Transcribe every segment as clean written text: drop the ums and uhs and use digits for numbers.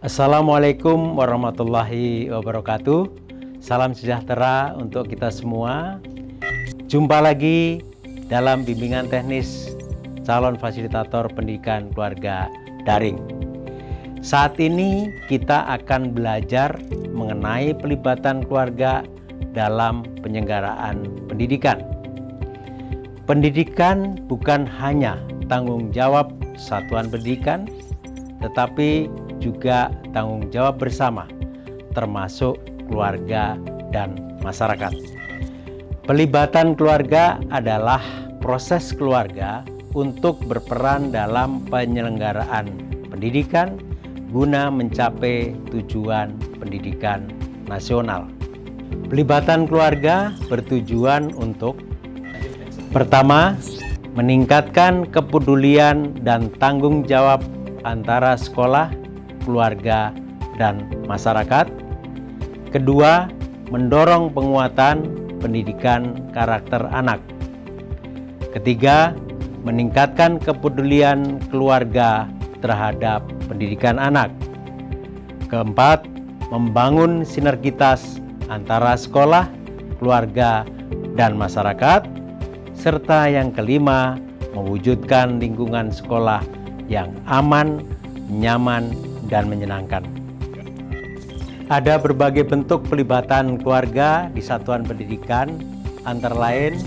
Assalamualaikum warahmatullahi wabarakatuh. Salam sejahtera untuk kita semua. Jumpa lagi dalam bimbingan teknis calon fasilitator pendidikan keluarga daring. Saat ini kita akan belajar mengenai pelibatan keluarga dalam penyelenggaraan pendidikan. Pendidikan bukan hanya tanggung jawab satuan pendidikan, tetapi juga tanggung jawab bersama, termasuk keluarga dan masyarakat. Pelibatan keluarga adalah proses keluarga untuk berperan dalam penyelenggaraan pendidikan guna mencapai tujuan pendidikan nasional. Pelibatan keluarga bertujuan untuk: pertama, meningkatkan kepedulian dan tanggung jawab antara sekolah, keluarga, dan masyarakat. Kedua, mendorong penguatan pendidikan karakter anak. Ketiga, meningkatkan kepedulian keluarga terhadap pendidikan anak. Keempat, membangun sinergitas antara sekolah, keluarga, dan masyarakat. Serta yang kelima, mewujudkan lingkungan sekolah yang aman, nyaman, dan menyenangkan. Ada berbagai bentuk pelibatan keluarga di satuan pendidikan, antara lain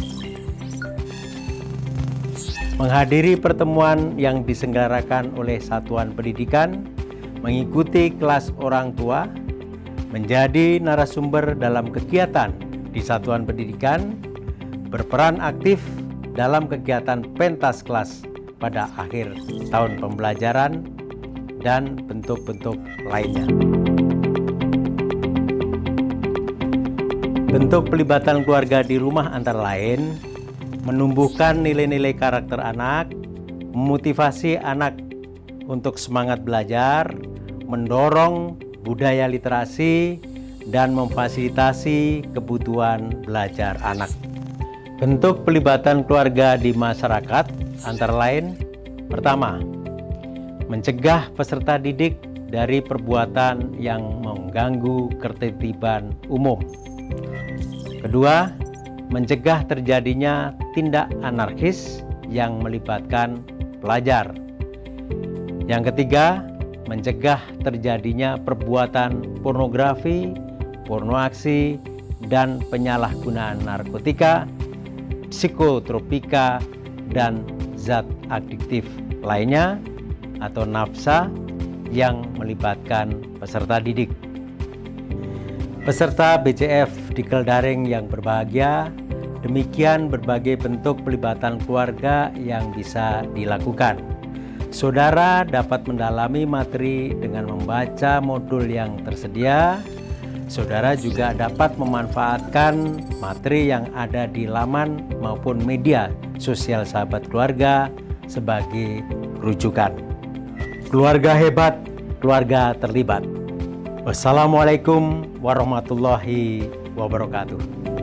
menghadiri pertemuan yang diselenggarakan oleh satuan pendidikan, mengikuti kelas orang tua, menjadi narasumber dalam kegiatan di satuan pendidikan, berperan aktif dalam kegiatan pentas kelas pada akhir tahun pembelajaran, dan bentuk-bentuk lainnya. Bentuk pelibatan keluarga di rumah antara lain menumbuhkan nilai-nilai karakter anak, memotivasi anak untuk semangat belajar, mendorong budaya literasi, dan memfasilitasi kebutuhan belajar anak. Bentuk pelibatan keluarga di masyarakat antara lain: pertama, mencegah peserta didik dari perbuatan yang mengganggu ketertiban umum. Kedua, mencegah terjadinya tindak anarkis yang melibatkan pelajar. Yang ketiga, mencegah terjadinya perbuatan pornografi, pornoaksi, dan penyalahgunaan narkotika, psikotropika, dan zat adiktif lainnya atau nafsa yang melibatkan peserta didik. Peserta BCF Diklat Daring yang berbahagia, demikian berbagai bentuk pelibatan keluarga yang bisa dilakukan. Saudara dapat mendalami materi dengan membaca modul yang tersedia. Saudara juga dapat memanfaatkan materi yang ada di laman maupun media sosial sahabat keluarga sebagai rujukan. Keluarga hebat, keluarga terlibat. Wassalamualaikum warahmatullahi wabarakatuh.